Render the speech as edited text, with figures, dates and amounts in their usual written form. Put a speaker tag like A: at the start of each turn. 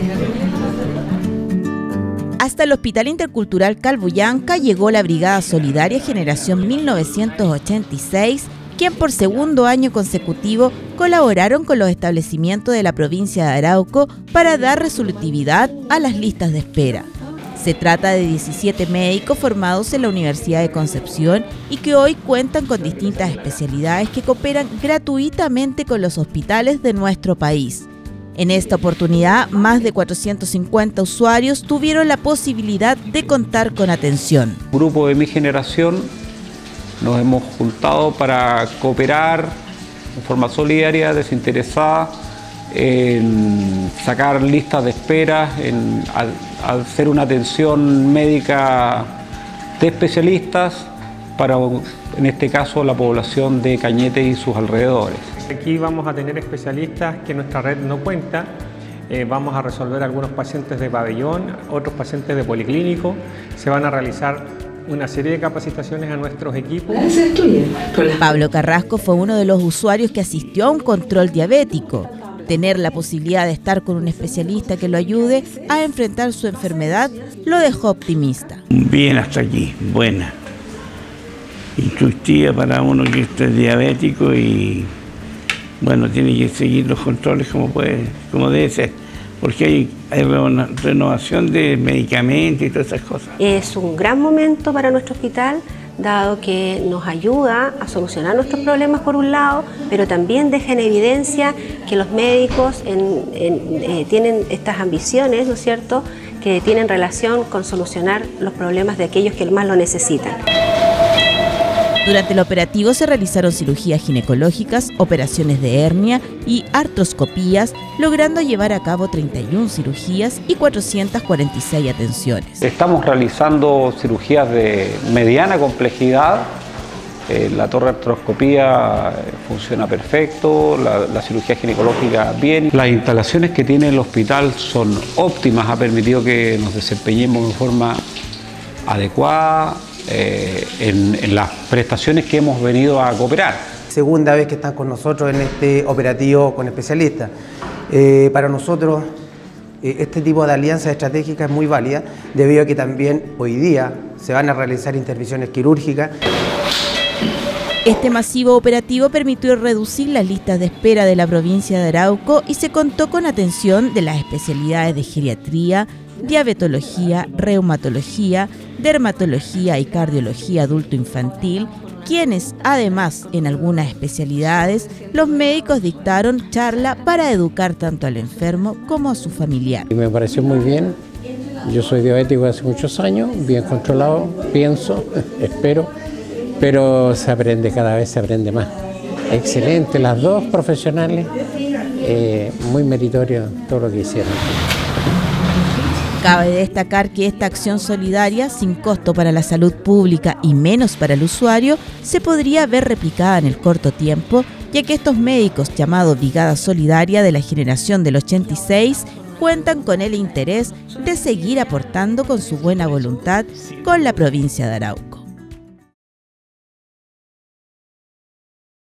A: Hasta el Hospital Intercultural Calbuyanca llegó la Brigada Solidaria Generación 1986, quien por segundo año consecutivo colaboraron con los establecimientos de la provincia de Arauco para dar resolutividad a las listas de espera. Se trata de 17 médicos formados en la Universidad de Concepción y que hoy cuentan con distintas especialidades que cooperan gratuitamente con los hospitales de nuestro país. En esta oportunidad, más de 450 usuarios tuvieron la posibilidad de contar con atención.
B: Un grupo de mi generación nos hemos juntado para cooperar de forma solidaria, desinteresada, en sacar listas de espera, en hacer una atención médica de especialistas para, en este caso, la población de Cañete y sus alrededores.
C: Aquí vamos a tener especialistas que nuestra red no cuenta. Vamos a resolver algunos pacientes de pabellón, otros pacientes de policlínico. Se van a realizar una serie de capacitaciones a nuestros equipos.
A: Pablo Carrasco fue uno de los usuarios que asistió a un control diabético. Tener la posibilidad de estar con un especialista que lo ayude a enfrentar su enfermedad lo dejó optimista.
D: Bien hasta aquí, buena. Instructiva para uno que esté diabético y bueno, tiene que seguir los controles como debe ser, porque hay renovación de medicamentos y todas esas cosas.
E: Es un gran momento para nuestro hospital, dado que nos ayuda a solucionar nuestros problemas por un lado, pero también deja en evidencia que los médicos tienen estas ambiciones, ¿no es cierto?, que tienen relación con solucionar los problemas de aquellos que más lo necesitan.
A: Durante el operativo se realizaron cirugías ginecológicas, operaciones de hernia y artroscopías, logrando llevar a cabo 31 cirugías y 446 atenciones.
B: Estamos realizando cirugías de mediana complejidad. La torre artroscopía funciona perfecto, la cirugía ginecológica bien. Las instalaciones que tiene el hospital son óptimas, ha permitido que nos desempeñemos de forma adecuada en las prestaciones que hemos venido a cooperar.
F: Segunda vez que están con nosotros en este operativo con especialistas. Para nosotros este tipo de alianza estratégica es muy válida, debido a que también hoy día se van a realizar intervenciones quirúrgicas.
A: Este masivo operativo permitió reducir las listas de espera de la provincia de Arauco y se contó con atención de las especialidades de geriatría, diabetología, reumatología, dermatología y cardiología adulto-infantil, quienes además en algunas especialidades los médicos dictaron charla para educar tanto al enfermo como a su familiar.
G: Me pareció muy bien, yo soy diabético hace muchos años, bien controlado, pienso, espero, pero se aprende, cada vez se aprende más. Excelente, las dos profesionales, muy meritorio todo lo que hicieron.
A: Cabe destacar que esta acción solidaria, sin costo para la salud pública y menos para el usuario, se podría ver replicada en el corto tiempo, ya que estos médicos, llamados Brigada Solidaria de la generación del 86, cuentan con el interés de seguir aportando con su buena voluntad con la provincia de Arauco.